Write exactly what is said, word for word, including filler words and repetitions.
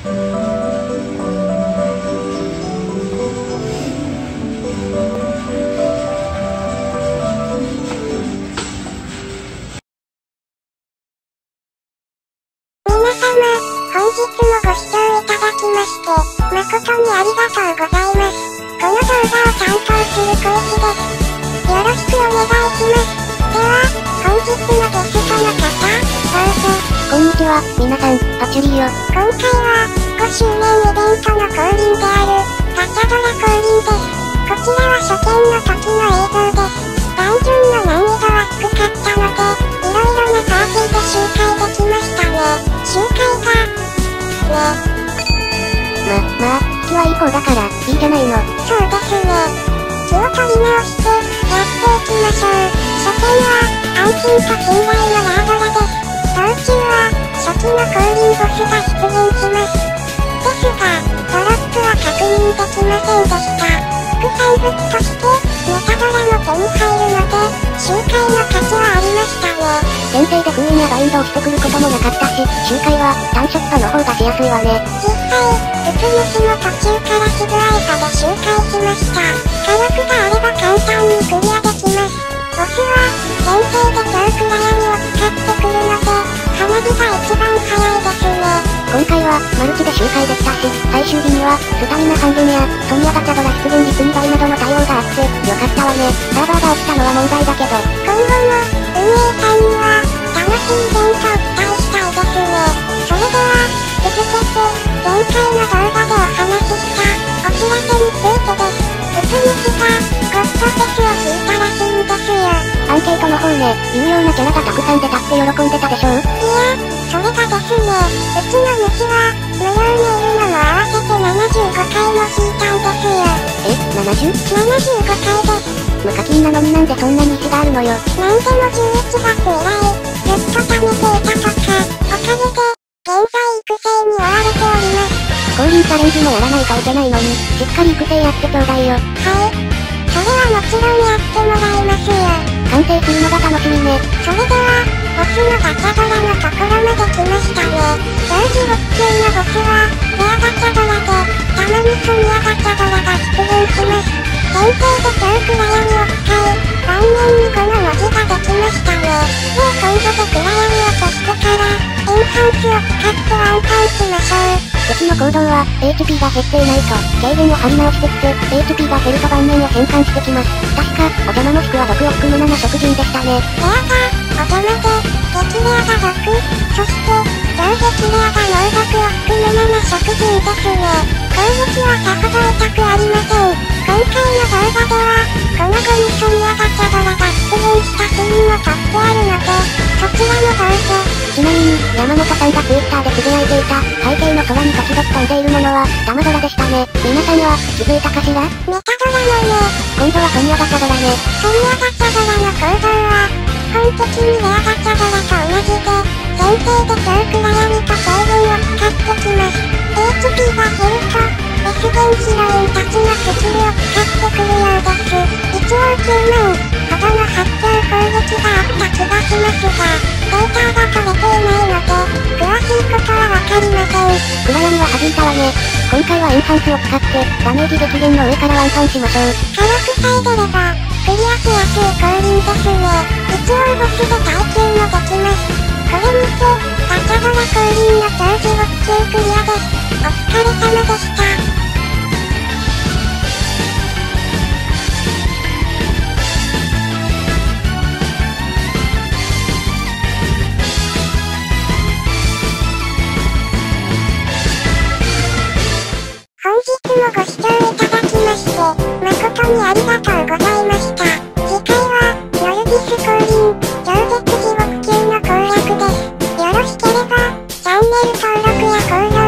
本日もご視聴いただきまして、誠にありがとうございます。この動画を担当する小石です。よろしくお願いします。では、本日のゲストの方、どうぞ。 こんにちは、皆さん、パチュリーよ。 今回は、ごしゅうねんイベントの降臨である、ガチャドラ降臨です。こちらは初見の時の映像です。ダンジョンの難易度は低かったので、いろいろなパーティーで周回できましたね。周回が、ね。 ま、まあ、引きはいい方だから、いいじゃないの。 そうですね。気を取り直して、やっていきましょう。初見は、安心と信頼のラードラです。道中は、初期の降臨ボスが出現します。ですが、ドロップは確認できませんでした。副産物として、メタドラも手に入るので、周回の価値はありましたね。 先生で封印やバインドをしてくることもなかったし、周回は、単ショットの方がしやすいわね。 実際、うつ虫も途中からシブアイサで周回しました。火力があれば簡単にクリアできます。ボスは、先生で超暗闇を使ってくるので、花火が一番早いですね。 今回は、マルチで周回できたし、最終日には、スタミナ半減や、ソニアガチャドラ出現率にばいなどの対応があって、よかったわね。サーバーが落ちたのは問題だけど。 今後も、運営さんには、楽しいイベントを期待したいですね。それでは、続けて、前回の動画でお話しした、お知らせについてです。うつ虫が、ゴッドフェスを引いたらしいんですよ。 アンケートの方ね、有用なキャラがたくさん出たって喜んでたでしょ？いや、 それがですね、うちの虫は、無料メールのも合わせてななじゅうごかいも引いたんですよ。 え、ななじゅう？ ななじゅうごかいです。 無課金なのになんでそんなに石があるのよ。 なんでもじゅういちがつ以来、ずっと貯めていたとか、おかげで、現在育成に追われております。 降臨チャレンジもやらないといけないのに、しっかり育成やってちょうだいよ。 はい。それはもちろんやってもらいますよ。 完成するのが楽しみね。 それでは、ボスのガチャドラのところまで来ましたね。同時ろっ級のボスは、レアガチャドラで、たまにソニアガチャドラが出現します。先生で超暗闇を使い、盤面にこの文字ができましたね。で、今度で暗闇を消してから、エンハンスを使ってワンパンしましょう。 うちの行動は、エイチピー が減っていないと、軽減を張り直してきて、エイチピー が減ると盤面を変換してきます。確か、お邪魔もしくは毒を含むなな色人でしたね。 レアが、お邪魔で、激レアが毒、そして、超激レアが猛毒を含むなな色人ですね。攻撃はさほど痛くありません。今回の動画では、この後にソニアガチャドラが出現したシーンを撮ってあるので、そちらもどうぞ。 ちなみに、山本さんがツイッターでつぶやいていた、背景の空に時々飛んでいるものは、玉ドラでしたね。皆さんは、気づいたかしら？ メタドラのね。 今度はソニアガチャドラね。 ソニアガチャドラの行動は、基本的にレアガチャドラと同じで、先生で超暗闇と軽減を使ってきます。エイチピー が減ると、S 原ヒロインたちのスキルを使ってくるようです。一応きゅうまんほどの発狂攻撃があった気がしますが、データが取れていないので、詳しいことはわかりません。 暗闇は弾いたわね。今回はエンハンスを使って、ダメージ激減の上からワンパンしましょう。 火力さえ出れば、クリアしやすい降臨ですね。一応ボスで耐久もできます。これにて、ガチャドラ降臨の長寿ろっ級クリアです。お疲れ様でした。本日もご視聴いただきまして、誠にありがとうございました。次回は、ヨルギス降臨、超絶地獄級の攻略です。よろしければ、チャンネル登録やフォロー